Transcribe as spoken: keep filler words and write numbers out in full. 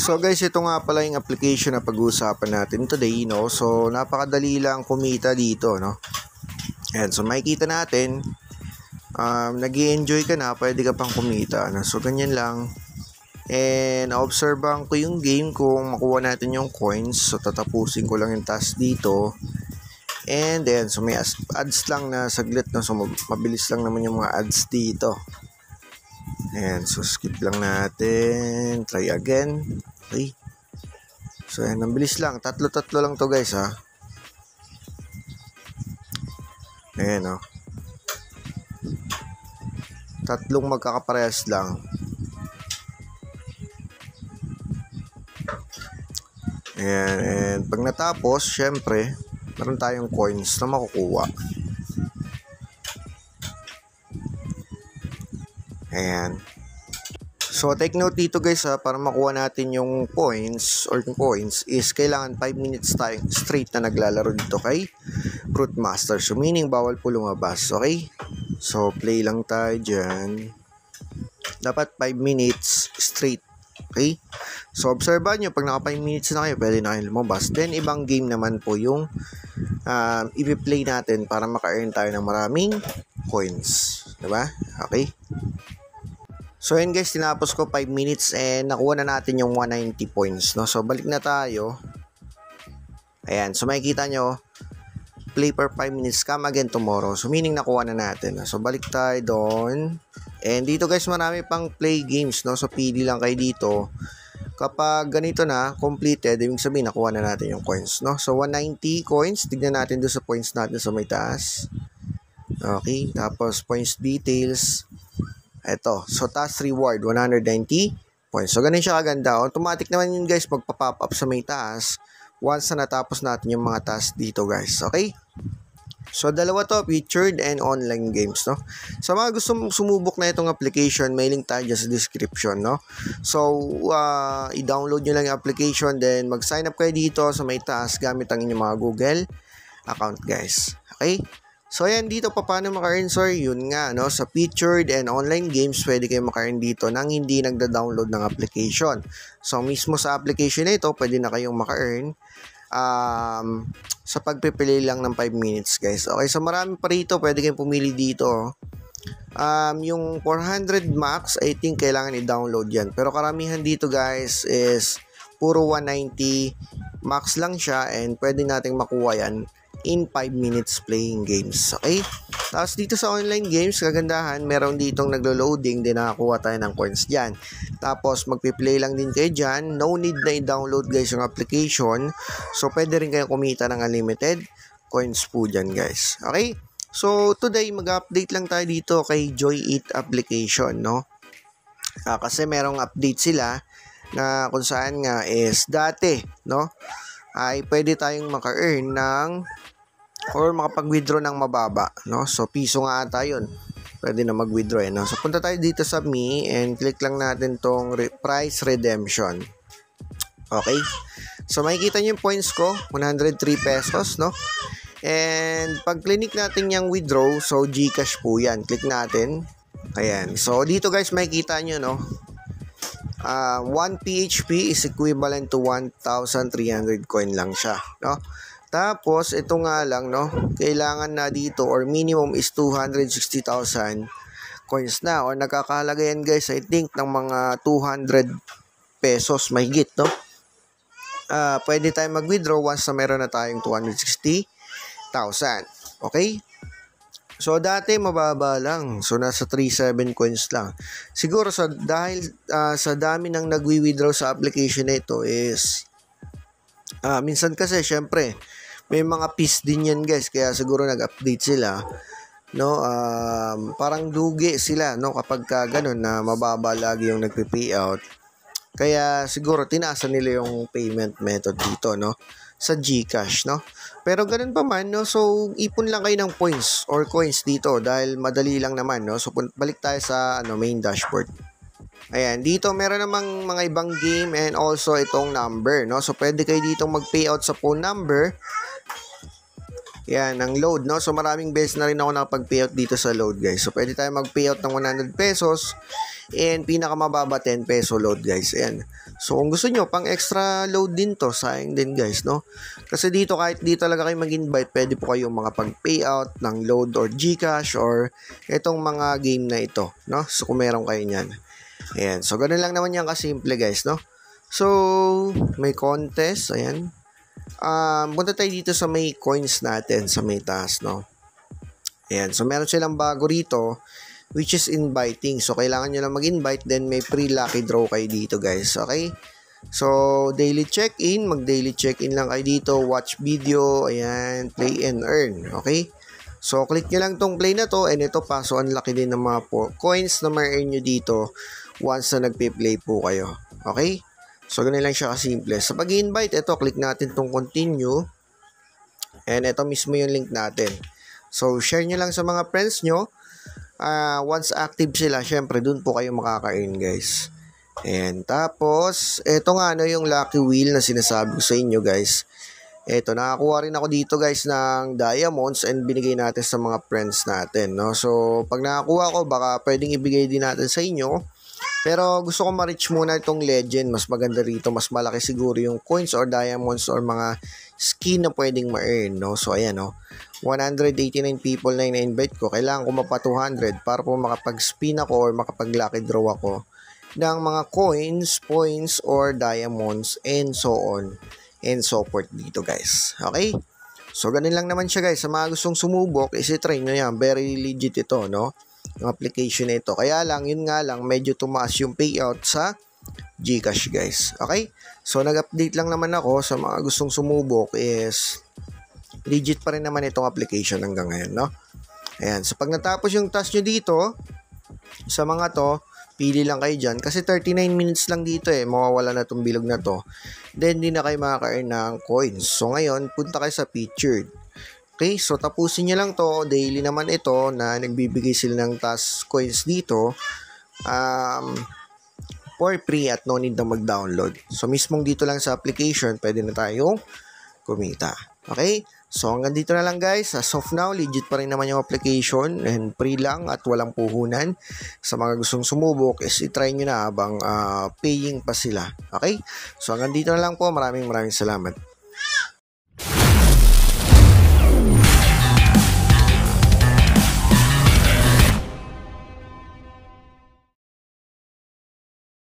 So guys, ito nga pala yung application na pag-uusapan natin today, no? So napakadali lang kumita dito, no? Ayan, so makikita natin, um, nag-i-enjoy ka na, pwede ka pang kumita, no? So ganyan lang. And obserbahan ko yung game kung makuha natin yung coins. So tatapusin ko lang yung task dito. And then, so may ads lang na saglit, no? So mabilis lang naman yung mga ads dito. Ayan, so skip lang natin. Try again. Okay. So ayan, ang bilis lang. Tatlo-tatlo lang to guys, ha. Ayan, oh. Tatlong magkakaparehas lang. Ayan, and pag natapos, syempre, meron tayong coins na makukuha. Ayan. So, take note dito guys, ha, para makuha natin yung points or yung coins is kailangan five minutes tayo straight na naglalaro dito kay Fruit Master. So, meaning bawal po lumabas. Okay? So, play lang tayo dyan. Dapat five minutes straight. Okay? So, obserbahan nyo, pag naka five minutes na kayo, pwede na kayo lumabas. Then, ibang game naman po yung um, i-play natin para maka-earn tayo ng maraming coins. Diba? Okay? So, yun guys, tinapos ko five minutes and nakuha na natin yung one ninety points, no? So, balik na tayo. Ayan. So, makikita nyo, play for five minutes, come again tomorrow. So, meaning nakuha na natin. No? So, balik tayo doon. And dito guys, marami pang play games, no? So, pili lang kayo dito. Kapag ganito na, completed, ibig sabihin, nakuha na natin yung coins, no? So, one ninety coins. Tignan natin doon sa points natin sa may taas. Okay. Tapos, points details. Ito. So, task reward, one ninety points. So, ganun siya kaganda. Automatic naman yun, guys, magpa-pop up sa may task once na natapos natin yung mga task dito, guys. Okay? So, dalawa to, featured and online games, no? Sa mga gusto sumubok na itong application, may link tayo dyan sa description, no? So, uh, i-download nyo lang yung application, then mag-sign up kayo dito sa may task gamit ang inyong mga Google account, guys. Okay? So, ayan, dito pa paano maka-earn, sir? Yun nga, no? Sa featured and online games, pwede kayo maka-earn dito nang hindi nagda-download ng application. So, mismo sa application na ito, pwede na kayong maka-earn um, sa pagpipili lang ng five minutes, guys. Okay, so marami pa rito, pwede kayong pumili dito. Um, yung four hundred max, I think kailangan i-download yan. Pero karamihan dito, guys, is puro one ninety max lang siya and pwede nating makuha yan in five minutes playing games. Okay? Tapos dito sa online games, kagandahan, meron ditong naglo-loading, din nakakuha tayo ng coins dyan. Tapos magpi-play lang din kayo dyan. No need na i-download guys yung application. So pwede rin kayo kumita ng unlimited coins po dyan guys. Okay? So today, mag-update lang tayo dito kay Joy Eat application, no? Ah, kasi merong update sila na kung saan nga is dati, no? Ay pwede tayong maka-earn ng or makapag-withdraw ng mababa, no? So, piso nga ata yun. Pwede na mag-withdraw, eh, no? So, punta tayo dito sa Me and click lang natin tong re- price redemption. Okay? So, makikita nyo yung points ko, one hundred three pesos, no? And, pag click natin yung withdraw, so, Gcash po yan. Click natin. Ayan. So, dito guys, makikita nyo, no? Uh, one P H P is equivalent to one thousand three hundred coin lang siya, no? Tapos, ito nga lang, no? Kailangan na dito or minimum is two hundred sixty thousand coins na or nagkakahalaga yan guys, I think ng mga two hundred pesos mahigit, no? Uh, pwede tayong mag-withdraw once na meron na tayong two hundred sixty thousand. Okay? So, dati mababa lang. So, nasa thirty-seven coins lang. Siguro, sa, dahil uh, sa dami ng nagwi-withdraw sa application na ito is, uh, minsan kasi, syempre, may mga fees din yan guys. Kaya siguro nag-update sila. No? Um, parang dugi sila, no? Kapag ka ganun na mababa lagi yung nagpi-pay out. Kaya siguro, tinaasan nila yung payment method dito, no? Sa Gcash, no? Pero ganun pa man, no? So, ipon lang kayo ng points or coins dito dahil madali lang naman, no? So, balik tayo sa ano, main dashboard. Ayan, dito meron namang mga ibang game and also itong number, no? So, pwede kayo dito mag-payout sa phone number. Yan, ang load, no? So, maraming beses na rin ako nakapag-payout dito sa load, guys. So, pwede tayo mag-payout ng one hundred pesos and pinakamababa ten peso load, guys. Ayan. So, kung gusto nyo, pang extra load din to, sayang din, guys, no? Kasi dito, kahit di talaga kayo mag-invite, pwede po kayong mga pag-payout ng load or GCash or itong mga game na ito, no? So, kung meron kayo nyan. Ayan. So, ganun lang naman yan kasimple, guys, no? So, may contest. Ayan. Um, punta tayo dito sa may coins natin sa may taas, no? Ayan, so meron silang bago rito which is inviting. So kailangan nyo lang mag-invite, then may free lucky draw kayo dito, guys. Okay? So daily check-in, mag-daily check-in lang kayo dito, watch video, ayan, play and earn. Okay? So click nyo lang tong play na to, and ito pa, so ang laki din ng mga po, coins na ma-earn nyo dito once na nagpe-play po kayo. Okay? So, ganun lang siya kasimple. Sa pag-invite, ito, click natin tong continue. And ito mismo yung link natin. So, share nyo lang sa mga friends nyo. Uh, once active sila, syempre, dun po kayo makaka-earn, guys. And tapos, ito nga, ano, yung lucky wheel na sinasabi ko sa inyo, guys. Ito, nakakuha rin ako dito, guys, ng diamonds and binigay natin sa mga friends natin, no? So, pag nakakuha ko, baka pwedeng ibigay din natin sa inyo. Pero gusto ko ma-reach muna itong legend. Mas maganda rito. Mas malaki siguro yung coins or diamonds or mga skin na pwedeng ma-earn, no? So, ayan, no? one hundred eighty-nine people na in-invite ko. Kailangan ko mapa two hundred para po makapag-spin ako or makapag-lucky draw ako ng mga coins, points, or diamonds, and so on and so forth dito, guys. Okay? So, ganun lang naman siya, guys. Sa mga gustong sumubok, isi-try nyo yan. Very legit ito, no? Yung application na ito. Kaya lang, yun nga lang, medyo tumaas yung payout sa GCash, guys. Okay? So, nag-update lang naman ako sa mga gustong sumubok is legit pa rin naman itong application hanggang ngayon, no? Ayan. So, pag natapos yung task nyo dito, sa mga to, pili lang kayo dyan. Kasi thirty-nine minutes lang dito eh. Mawawala na itong bilog na to. Then, di na kayo makaka-earn ng coins. So, ngayon, punta kayo sa featured. Okay, so tapusin nyo lang to. Daily naman ito na nagbibigay sila ng task coins dito um, for free at no need na mag-download. So mismong dito lang sa application, pwede na tayong kumita. Okay, so hanggang dito na lang, guys. As of now, legit pa rin naman yung application and free lang at walang puhunan. Sa mga gustong sumubok, is itry nyo na habang uh, paying pa sila. Okay, so hanggang dito na lang po. Maraming maraming salamat.